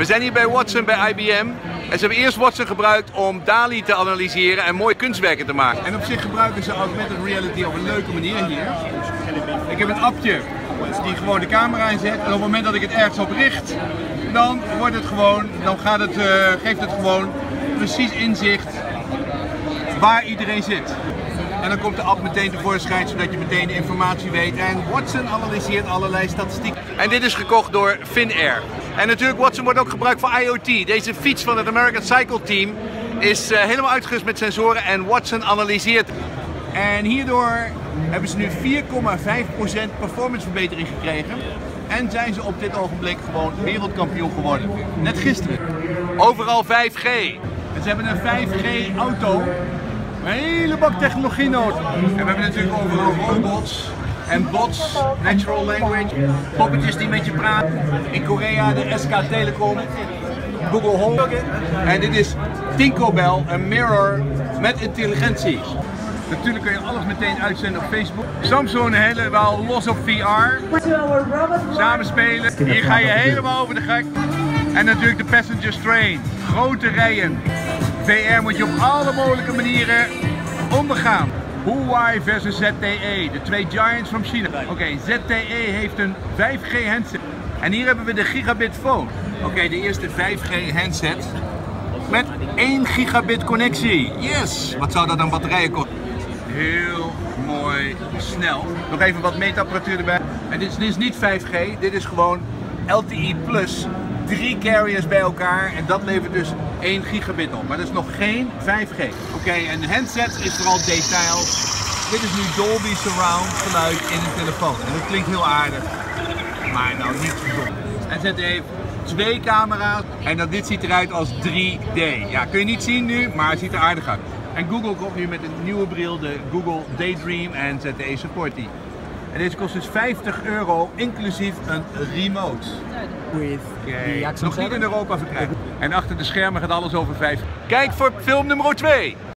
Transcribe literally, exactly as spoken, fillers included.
We zijn hier bij Watson bij I B M en ze hebben eerst Watson gebruikt om DALL-E te analyseren en mooie kunstwerken te maken. En op zich gebruiken ze augmented reality op een leuke manier hier. Ik heb een appje die gewoon de camera inzet en op het moment dat ik het ergens op richt, dan wordt het gewoon, dan gaat het, uh, geeft het gewoon precies inzicht waar iedereen zit. En dan komt de app meteen tevoorschijn zodat je meteen de informatie weet. En Watson analyseert allerlei statistieken. En dit is gekocht door Finnair. En natuurlijk, Watson wordt ook gebruikt voor I O T. Deze fiets van het American Cycle Team is uh, helemaal uitgerust met sensoren en Watson analyseert. En hierdoor hebben ze nu vier komma vijf procent performanceverbetering gekregen. En zijn ze op dit ogenblik gewoon wereldkampioen geworden. Net gisteren. Overal vijf G. En ze hebben een vijf G auto. Een hele bak technologie nodig. En we hebben natuurlijk overal robots en bots, natural language, poppetjes die met je praten. In Korea de S K Telecom, Google Home. En dit is Tinkerbell, een mirror met intelligentie. Natuurlijk kun je alles meteen uitzenden op Facebook. Samsung helemaal los op V R. Samenspelen. Hier ga je helemaal over de gek. En natuurlijk de Passenger Train. Grote rijen. V R moet je op alle mogelijke manieren ondergaan. Huawei versus Z T E, de twee giants van China. Oké, okay, Z T E heeft een vijf G handset. En hier hebben we de gigabit phone. Oké, okay, de eerste vijf G handset met één gigabit connectie. Yes! Wat zou dat aan batterijen kosten? Heel mooi, snel. Nog even wat meetapparatuur erbij. En dit is, dit is niet vijf G, dit is gewoon L T E plus. Drie carriers bij elkaar en dat levert dus één gigabit op. Maar dat is nog geen vijf G. Oké, okay, en handset is vooral detail. Dit is nu Dolby Surround geluid in een telefoon. En dat klinkt heel aardig, maar nou niet gezond. En zet even twee camera's en dan dit ziet eruit als drie D. Ja, kun je niet zien nu, maar het ziet er aardig uit. En Google komt nu met een nieuwe bril, de Google Daydream en Z T E support die. En deze kost dus vijftig euro, inclusief een remote. Okay. Nog niet in Europa verkrijgen. En achter de schermen gaat alles over vijf. Kijk voor film nummer twee.